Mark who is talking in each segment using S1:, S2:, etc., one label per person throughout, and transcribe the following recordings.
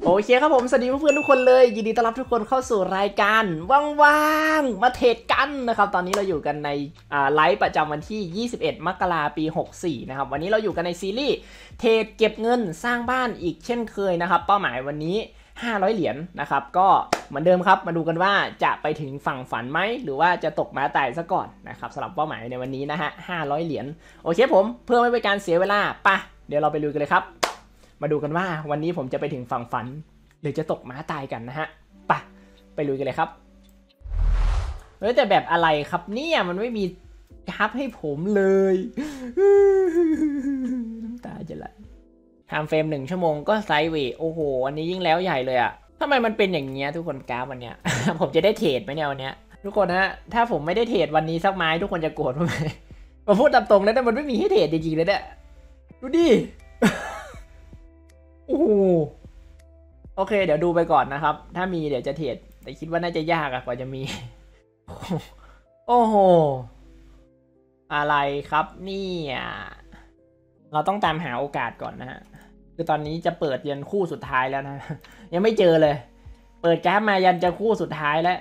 S1: โอเคครับผมสวัสดีเพื่อนๆทุกคนเลยยินดีต้อนรับทุกคนเข้าสู่รายการว่างๆมาเทรดกันนะครับตอนนี้เราอยู่กันในไลฟ์ประจำวันที่21 มกราคมปี64นะครับวันนี้เราอยู่กันในซีรีส์เทรดเก็บเงินสร้างบ้านอีกเช่นเคยนะครับเป้าหมายวันนี้500เหรียญนะครับก็เหมือนเดิมครับมาดูกันว่าจะไปถึงฝั่งฝันไหมหรือว่าจะตกม้าตายซะก่อนนะครับสำหรับเป้าหมายในวันนี้นะฮะ500เหรียญโอเคผมเพื่อไม่เป็นการเสียเวลาไปเดี๋ยวเราไปลุยกันเลยครับมาดูกันว่าวันนี้ผมจะไปถึงฝั่งฝันหรือจะตกม้าตายกันนะฮะไปลุยกันเลยครับแต่แบบอะไรครับเนี่ยมันไม่มีกราฟให้ผมเลยน้ำตาจะไหลไทม์เฟรม1 ชั่วโมงก็ไซด์เวย์โอ้โหอันนี้ยิ่งแล้วใหญ่เลยอะทำไมมันเป็นอย่างเงี้ยทุกคนกราฟวันเนี้ย ผมจะได้เทรดไหมเนี่ยวันเนี้ยทุกคนฮะถ้าผมไม่ได้เทรดวันนี้สักไม้ทุกคนจะโกรธผมไหมมาพูดตามตรงแล้วแต่มันไม่มีให้เทรดจริงๆเลยเนี่ยดูดิ โอ้โหโอเคเดี๋ยวดูไปก่อนนะครับถ้ามีเดี๋ยวจะเทรดแต่คิดว่าน่าจะยากกว่าจะมี โอ้โหอะไรครับนี่เราต้องตามหาโอกาสก่อนนะฮะคือตอนนี้จะเปิดยันคู่สุดท้ายแล้วนะ ยังไม่เจอเลยเปิดกราฟมายันจะคู่สุดท้ายแล้ว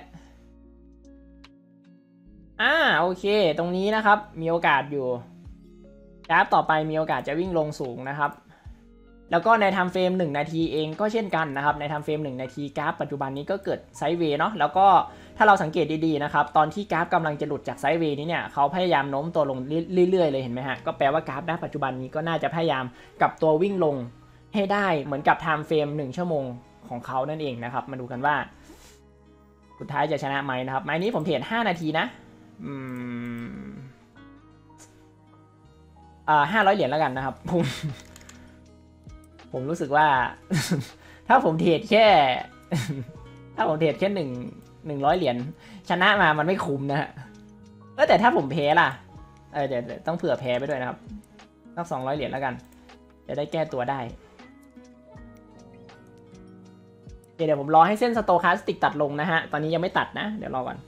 S1: โอเคตรงนี้นะครับมีโอกาสอยู่กราฟต่อไปมีโอกาสจะวิ่งลงสูงนะครับแล้วก็ในไทม์เฟรม1 นาทีเองก็เช่นกันนะครับในไทม์เฟรม1 นาทีกราฟปัจจุบันนี้ก็เกิดไซด์เวย์เนาะแล้วก็ถ้าเราสังเกตดีๆนะครับตอนที่กราฟกำลังจะหลุดจากไซด์เวย์นี้เนี่ยเขาพยายามโน้มตัวลงเรื่อยๆเลยเห็นไหมฮะก็แปลว่ากราฟณปัจจุบันนี้ก็น่าจะพยายามกลับตัววิ่งลงให้ได้เหมือนกับไทม์เฟรม1 ชั่วโมงของเขานั่นเองนะครับมาดูกันว่าสุดท้ายจะชนะไหมนะครับไม้นี้ผมเทรด5 นาทีนะ500เหรียญแล้วกันนะครับผมรู้สึกว่า ถ้าผมเทรดแค่ถ้าผมเทรดแค่100เหรียญชนะมามันไม่คุ้มนะฮะแต่ถ้าผมแพ้ล่ะเดี๋ยวต้องเผื่อแพ้ไปด้วยนะครับต้อง200เหรียญแล้วกันจะได้แก้ตัวได้เดี๋ยวผมรอให้เส้นสโตคาสติกตัดลงนะฮะตอนนี้ยังไม่ตัดนะเดี๋ยวรอก่อน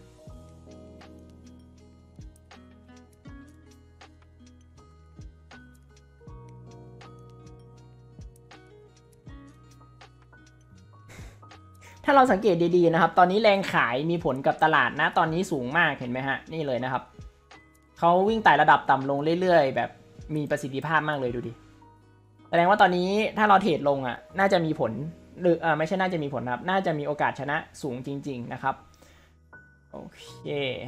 S1: ถ้าเราสังเกตดีๆนะครับตอนนี้แรงขายมีผลกับตลาดนะตอนนี้สูงมากเห็นไหมฮะนี่เลยนะครับเขาวิ่งไต่ระดับต่ำลงเรื่อยๆแบบมีประสิทธิภาพมากเลยดูดิแสดงว่าตอนนี้ถ้าเราเทรดลงน่าจะมีผลหรือไม่ใช่น่าจะมีผลครับน่าจะมีโอกาสชนะสูงจริงๆนะครับโอเค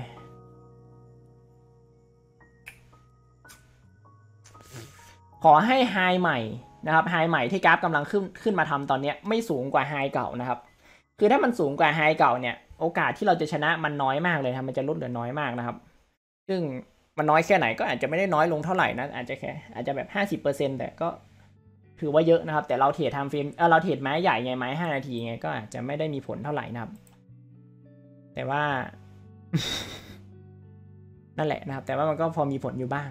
S1: ขอให้ไฮใหม่นะครับไฮใหม่ที่กราฟกำลังขึ้นมาทำตอนนี้ไม่สูงกว่าไฮเก่านะครับคือถ้ามันสูงกว่าไฮเก่าเนี่ยโอกาสที่เราจะชนะมันน้อยมากเลยครับมันจะลดเหลือน้อยมากนะครับซึ่งมันน้อยแค่ไหนก็อาจจะไม่ได้น้อยลงเท่าไหร่นะอาจจะแบบ 50% แต่ก็ถือว่าเยอะนะครับแต่เราเทรดไทม์เฟรมเราเทรดไม้ใหญ่ไงไม้5 นาทีไงก็อาจจะไม่ได้มีผลเท่าไหร่นะครับแต่ว่า นั่นแหละนะครับแต่ว่ามันก็พอมีผลอยู่บ้าง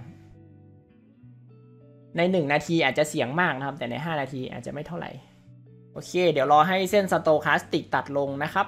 S1: ใน1 นาทีอาจจะเสี่ยงมากนะครับแต่ใน5 นาทีอาจจะไม่เท่าไหร่โอเคเดี๋ยวรอให้เส้นสโตคาสติกตัดลงนะครับ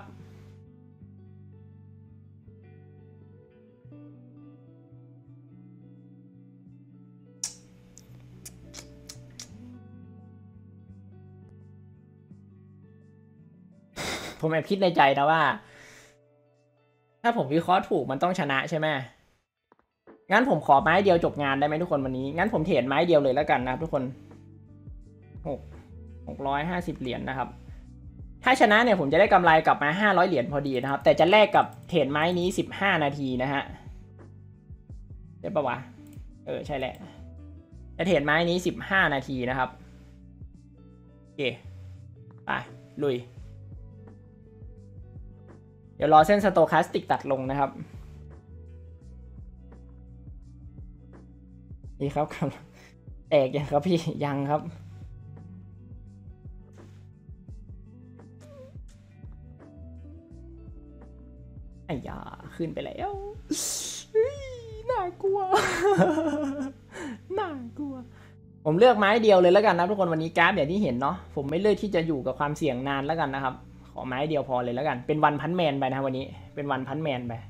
S1: ผมแอบคิดในใจนะว่าถ้าผมวิเคราะห์ถูกมันต้องชนะใช่ไหมงั้นผมขอไม้เดียวจบงานได้ไหมทุกคนวันนี้งั้นผมเทรดไม้เดียวเลยแล้วกันนะครับทุกคน650เหรียญนะครับถ้าชนะเนี่ยผมจะได้กำไรกลับมา500เหรียญพอดีนะครับแต่จะแลกกับเทรดไม้นี้15 นาทีนะฮะได้ปะวะใช่แหละจะเทรดไม้นี้15 นาทีนะครับโอเคไปลุยเดี๋ยวรอเส้นสโตคาสติกตัดลงนะครับนี่ครับแตกยังครับพี่ยังครับไอ้ยาขึ้นไปแล้วน่ากลัว น่ากลัวผมเลือกไม้เดียวเลยแล้วกันนะทุกคนวันนี้กราฟอย่างที่เห็นเนาะผมไม่เลือกที่จะอยู่กับความเสี่ยงนานแล้วกันนะครับขอไม้เดียวพอเลยแล้วกันเป็นวันพันแมนไปนะวันนี้เป็นวันพันแมนไป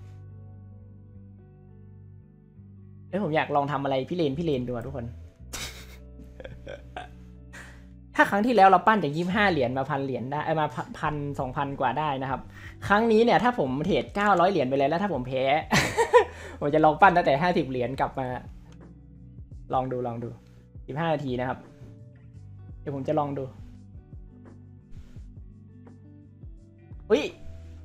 S1: ผมอยากลองทำอะไรพี่เลนดูทุกคน ถ้าาครั้งที่แล้วเราปั้นจาก25 เหรียญมา1,000 เหรียญได้มา1,000 2,000 กว่าได้นะครับครั้งนี้เนี่ยถ้าผมเทรด900 เหรียญไปเลยแล้วถ้าผมแพ้ ผมจะลองปั้นตั้งแต่50 เหรียญกลับมาลองดู15 นาทีนะครับเดี๋ยวผมจะลองดูอุ้ย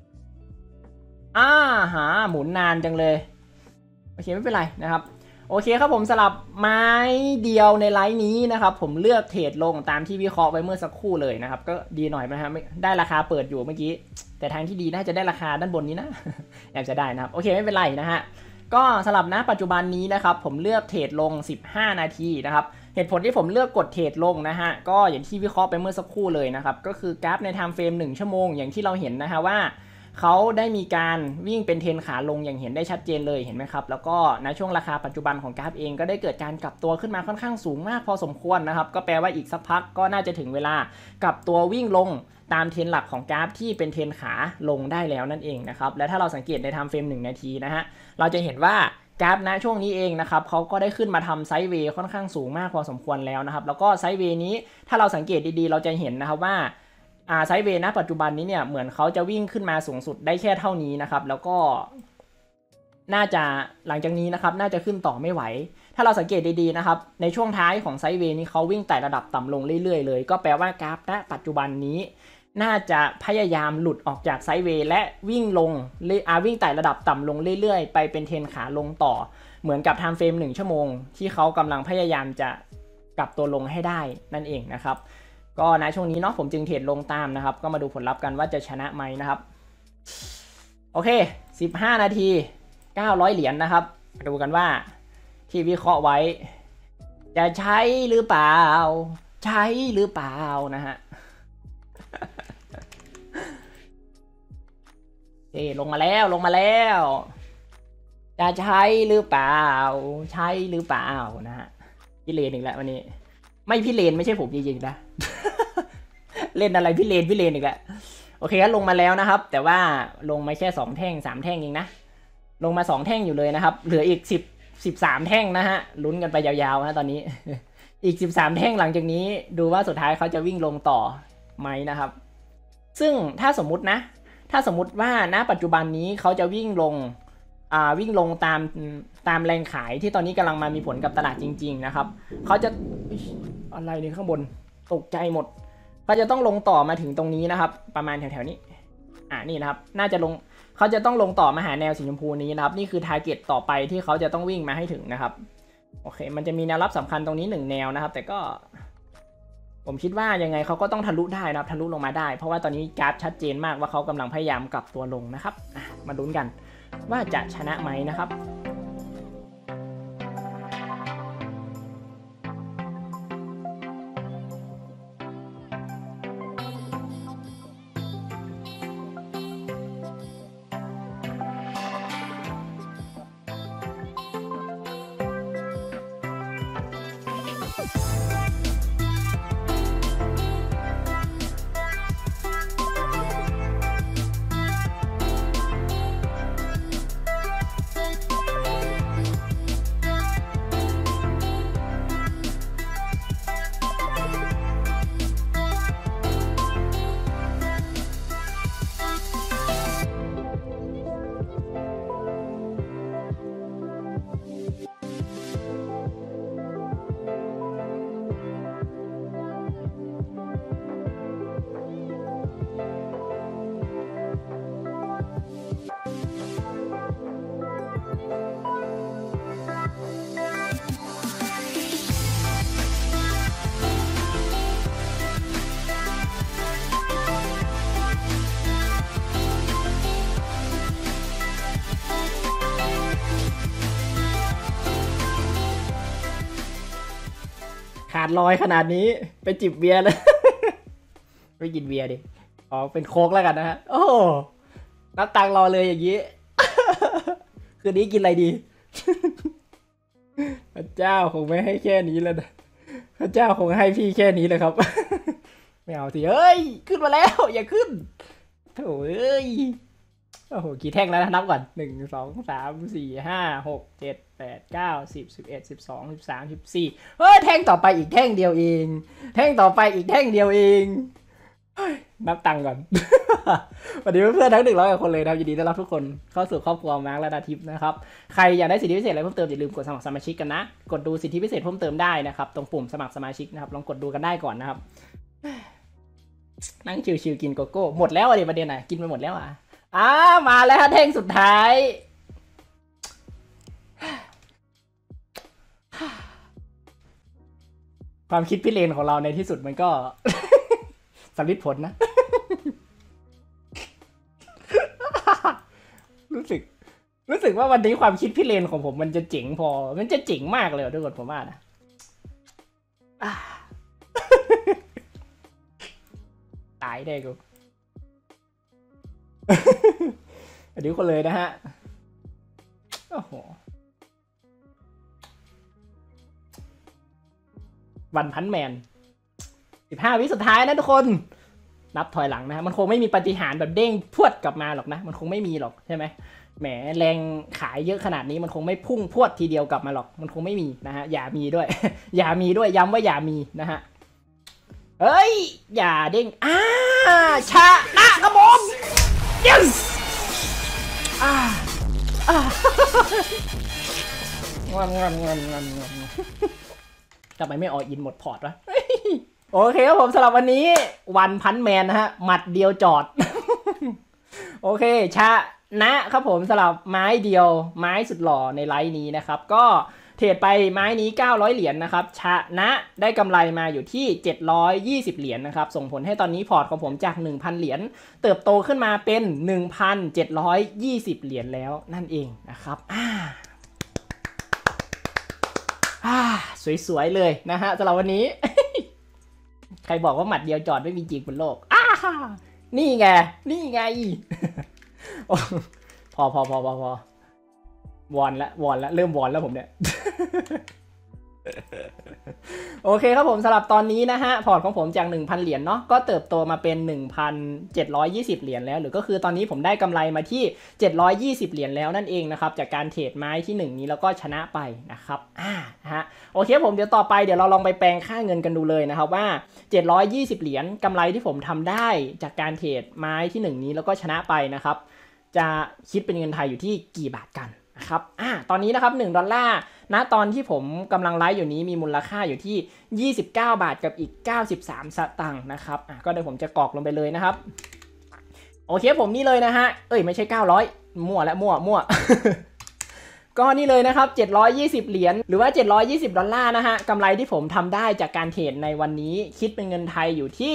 S1: หมุนนานจังเลยโอเคไม่เป็นไรนะครับโอเคครับผมสลับไม้เดียวในไลฟ์นี้นะครับผมเลือกเทรดลงตามที่วิเคราะห์ไว้เมื่อสักครู่เลยนะครับก็ดีหน่อยนะฮะได้ราคาเปิดอยู่เมื่อกี้แต่ทางที่ดีน่าจะได้ราคาด้านบนนี้นะ แอบจะได้นะครับโอเคไม่เป็นไรนะฮะก็สลับนะปัจจุบันนี้นะครับผมเลือกเทรดลง15 นาทีนะครับเหตุผลที่ผมเลือกกดเทรดลงนะฮะก็อย่างที่วิเคราะห์ไปเมื่อสักครู่เลยนะครับก็คือกราฟในไทม์เฟรม1 ชั่วโมงอย่างที่เราเห็นนะฮะว่าเขาได้มีการวิ่งเป็นเทรนขาลงอย่างเห็นได้ชัดเจนเลยเห็นไหมครับแล้วก็ในช่วงราคาปัจจุบันของกราฟเองก็ได้เกิดการกลับตัวขึ้นมาค่อนข้างสูงมากพอสมควรนะครับก็แปลว่าอีกสักพักก็น่าจะถึงเวลากลับตัววิ่งลงตามเทรนหลักของกราฟที่เป็นเทรนขาลงได้แล้วนั่นเองนะครับและถ้าเราสังเกตในไทม์เฟรม1 นาทีนะฮะเราจะเห็นว่ากราฟณช่วงนี้เองนะครับเขาก็ได้ขึ้นมาทำไซด์เวย์ค่อนข้างสูงมากพอสมควรแล้วนะครับแล้วก็ไซด์เวย์นี้ถ้าเราสังเกตดีๆเราจะเห็นนะครับว่าไซด์เวย์ณปัจจุบันนี้เนี่ยเหมือนเขาจะวิ่งขึ้นมาสูงสุดได้แค่เท่านี้นะครับแล้วก็น่าจะหลังจากนี้นะครับน่าจะขึ้นต่อไม่ไหวถ้าเราสังเกตดีๆนะครับในช่วงท้ายของไซด์เวย์นี้เขาวิ่งไต่ระดับต่ำลงเรื่อยๆเลยก็แปลว่ากราฟณปัจจุบันนี้น่าจะพยายามหลุดออกจากไซด์เวย์และวิ่งลงวิ่งไต่ระดับต่ำลงเรื่อยๆไปเป็นเทรนขาลงต่อเหมือนกับไทม์เฟรม1 ชั่วโมงที่เขากำลังพยายามจะกลับตัวลงให้ได้นั่นเองนะครับก็ในช่วงนี้เนาะผมจึงเทรดลงตามนะครับก็มาดูผลลัพธ์กันว่าจะชนะไหมนะครับโอเค15 นาที900 เหรียญนะครับดูกันว่าที่วิเคราะห์ไว้จะใช้หรือเปล่าใช้หรือเปล่านะฮะลงมาแล้วจะใช้หรือเปล่าใช้หรือเปล่านะฮะพี่เลนอีกแล้ววันนี้ไม่พี่เลนไม่ใช่ผมจริงๆนะ เล่นอะไรพี่เลนอีกแล้วโอเคก็ลงมาแล้วนะครับแต่ว่าลงมาแค่2 แท่ง3 แท่งเองนะลงมา2 แท่งอยู่เลยนะครับเหลืออีก13 แท่งนะฮะลุ้นกันไปยาวๆนะตอนนี้ อีก13 แท่งหลังจากนี้ดูว่าสุดท้ายเขาจะวิ่งลงต่อไหมนะครับซึ่งถ้าสมมุติว่าณปัจจุบันนี้เขาจะวิ่งลงตามแรงขายที่ตอนนี้กำลังมามีผลกับตลาดจริงๆนะครับเขาจะอะไรนี่ข้างบนตกใจหมดเขาจะต้องลงต่อมาถึงตรงนี้นะครับประมาณแถวๆนี้นี่นะครับน่าจะเขาจะต้องลงต่อมาหาแนวสีชมพูนี้นะครับนี่คือทาร์เก็ตต่อไปที่เขาจะต้องวิ่งมาให้ถึงนะครับโอเคมันจะมีแนวรับสำคัญตรงนี้1 แนวนะครับแต่ก็ผมคิดว่ายังไงเขาก็ต้องทะลุได้นะครับทะลุลงมาได้เพราะว่าตอนนี้กราฟชัดเจนมากว่าเขากำลังพยายามกลับตัวลงนะครับมาลุ้นกันว่าจะชนะไหมนะครับขาดลอยขนาดนี้ไปจิบเบียร์เลย ไปกินเบียร์ดิเป็นโค้กแล้วกันนะฮะโอ้นับตังรอเลยอย่างนี้ คืนนี้กินอะไรดี พระเจ้าคงไม่ให้แค่นี้แล้วนะพระเจ้าคงให้พี่แค่นี้เลยครับ ไม่เอาสิเฮ้ยขึ้นมาแล้วอย่าขึ้นโถ่เอ้ยโอ้โหกี่แท่งแล้วนับก่อน1 2 3 4 5 6 7 8 9 10 11 12 13 14เฮ้ยแท่งต่อไปอีกแท่งเดียวเองแท่งต่อไปอีกแท่งเดียวเองนับตังค์ก่อนสวัสดีเพื่อนๆทั้ง100 กว่าคนเลยนะยินดีต้อนรับทุกคนเข้าสู่ครอบครัวมาร์คและนาทิพย์นะครับใครอยากได้สิทธิพิเศษอะไรเพิ่มเติมอย่าลืมกดสมัครสมาชิกกันนะกดดูสิทธิพิเศษเพิ่มเติมได้นะครับตรงปุ่มสมัครสมาชิกนะครับลองกดดูกันได้ก่อนนะครับนั่งชิวๆกินโกโก้หมดแล้วอะไรประเด็นไหนกินไปหมดแล้วมาแล้วแท่งสุดท้ายความคิดพิเรนของเราในที่สุดมันก็สำลิดผลนะ รู้สึกว่าวันนี้ความคิดพิเรนของผมมันจะเจ๋งพอมันจะเจ๋งมากเลยทุกคนผมว่านะตายได้กูอันนี้คนเลยนะฮะโอ้โหวันพันแมน15 วิสุดท้ายนะทุกคนนับถอยหลังนะมันคงไม่มีปาฏิหาริย์แบบเด้งพรวดกลับมาหรอกนะมันคงไม่มีหรอกใช่ไหมแหมแรงขายเยอะขนาดนี้มันคงไม่พุ่งพรวดทีเดียวกลับมาหรอกมันคงไม่มีนะฮะอย่ามีด้วย อย่ามีด้วยย้ำว่าอย่ามีนะฮะเฮ้ยอย่าเด้งชนะครับผม yes งอนทำไมไม่ออินหมดพอร์ตวะโอเคครับผมสำหรับวันนี้วันพันแมนนะฮะหมัดเดียวจอด โอเคนะครับผมสำหรับไม้เดียวไม้สุดหล่อในไลฟ์นี้นะครับก็เทรดไปไม้นี้900 เหรียญนะครับชนะได้กำไรมาอยู่ที่720 เหรียญนะครับส่งผลให้ตอนนี้พอร์ตของผมจาก 1,000 เหรียญเติบโตขึ้นมาเป็น 1,720 เหรียญแล้วนั่นเองนะครับสวยๆเลยนะฮะสำหรับวันนี้ ใครบอกว่าหมัดเดียวจอดไม่มีจริงบนโลกนี่ไงพอวอนแล้วเริ่มวอนแล้วผมเนี่ย โอเคครับผมสำหรับตอนนี้นะฮะพอร์ตของผมจาก 1,000 เหรียญเนาะก็เติบโตมาเป็น 1,720 เหรียญแล้วหรือก็คือตอนนี้ผมได้กำไรมาที่720 เหรียญแล้วนั่นเองนะครับจากการเทรดไม้ที่1นี้แล้วก็ชนะไปนะครับฮะโอเคผมเดี๋ยวต่อไปเดี๋ยวเราลองไปแปลงค่าเงินกันดูเลยนะครับว่า720 เหรียญกำไรที่ผมทำได้จากการเทรดไม้ที่1นี้แล้วก็ชนะไปนะครับจะคิดเป็นเงินไทยอยู่ที่กี่บาทกันนะครับตอนนี้นะครับ$1ณตอนที่ผมกำลังไลฟ์อยู่นี้มีมูลค่าอยู่ที่29 บาทกับอีก93 สตางค์นะครับก็เดี๋ยวผมจะกรอกลงไปเลยนะครับโอเคผมนี่เลยนะฮะไม่ใช่900มั่วแล้วก็นี่เลยนะครับ720 เหรียญหรือว่า$720นะฮะกำไรที่ผมทำได้จากการเทรดในวันนี้คิดเป็นเงินไทยอยู่ที่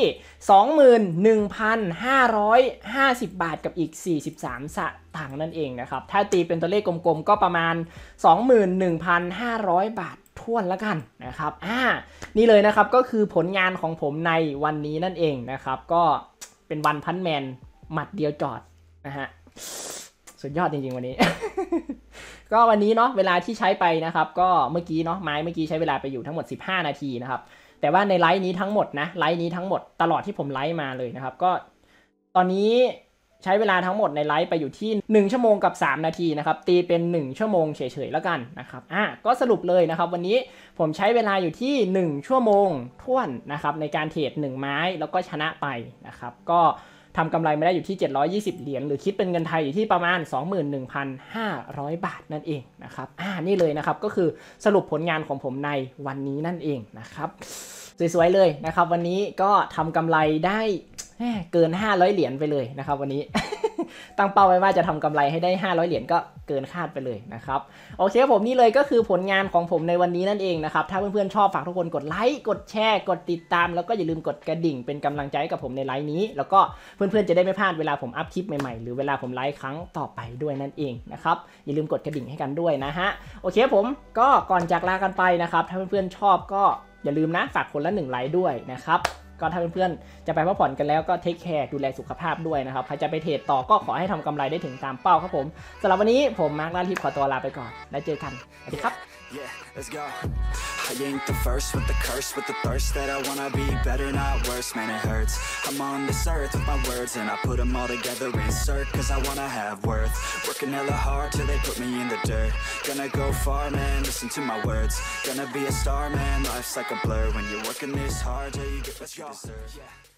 S1: 21,550 บาทกับอีก43 สตางค์นั่นเองนะครับถ้าตีเป็นตัวเลขกลมๆก็ประมาณ 21,500 บาทท้วนละกันนะครับนี่เลยนะครับก็คือผลงานของผมในวันนี้นั่นเองนะครับก็เป็นวันพันแมนหมัดเดียวจอดนะฮะสุดยอดจริงๆวันนี้ ก็วันนี้เนาะเวลาที่ใช้ไปนะครับก็เมื่อกี้เนาะไม้เมื่อกี้ใช้เวลาไปอยู่ทั้งหมด15 นาทีนะครับแต่ว่าในไลฟ์นี้ทั้งหมดนะไลฟ์นี้ทั้งหมดตลอดที่ผมไลฟ์มาเลยนะครับก็ตอนนี้ใช้เวลาทั้งหมดในไลฟ์ไปอยู่ที่1 ชั่วโมงกับ3 นาทีนะครับตีเป็น1 ชั่วโมงเฉยๆแล้วกันนะครับก็สรุปเลยนะครับวันนี้ผมใช้เวลาอยู่ที่1 ชั่วโมงท้วนนะครับในการเทรด1 ไม้แล้วก็ชนะไปนะครับก็ทำกำไรไม่ได้อยู่ที่720 เหรียญหรือคิดเป็นเงินไทยอยู่ที่ประมาณ 21,500 บาทนั่นเองนะครับนี่เลยนะครับก็คือสรุปผลงานของผมในวันนี้นั่นเองนะครับสวยๆเลยนะครับวันนี้ก็ทำกำไรได้เกิน500 เหรียญไปเลยนะครับวันนี้ ตั้งเป้าไว้ว่าจะทำกำไรให้ได้500 เหรียญก็เกินคาดไปเลยนะครับโอเคผมนี่เลยก็คือผลงานของผมในวันนี้นั่นเองนะครับถ้าเพื่อนๆชอบฝากทุกคนกดไลค์กดแชร์กดติดตามแล้วก็อย่าลืมกดกระดิ่งเป็นกำลังใจให้กับผมในไลฟ์นี้แล้วก็เพื่อนๆจะได้ไม่พลาดเวลาผมอัพคลิปใหม่ๆหรือเวลาผมไลฟ์ครั้งต่อไปด้วยนั่นเองนะครับอย่าลืมกดกระดิ่งให้กันด้วยนะฮะโอเคผมก็ก่อนจากลากันไปนะครับถ้าเพื่อนๆชอบก็อย่าลืมนะฝากคนละ1 ไลค์ด้วยนะครับก็ถ้าเพื่อนๆจะไปพักผ่อนกันแล้วก็เทคแคร์ดูแลสุขภาพด้วยนะครับใครจะไปเทรดต่อก็ขอให้ทำกำไรได้ถึงตามเป้าครับผมสำหรับวันนี้ผมมาร์ค ลาทิพย์ขอตัวลาไปก่อนแล้วเจอกันสวัสดีครับ
S2: let's go. I ain't the first with the curse, with the thirst that I wanna be better, not worse, man, it hurts. I'm on this earth with my words, and I put them all together, insert, cause I wanna have worth. Working hella hard till they put me in the dirt. Gonna go far, man, listen to my words. Gonna be a star, man, life's like a blur. When you're working this hard till you get what you deserve.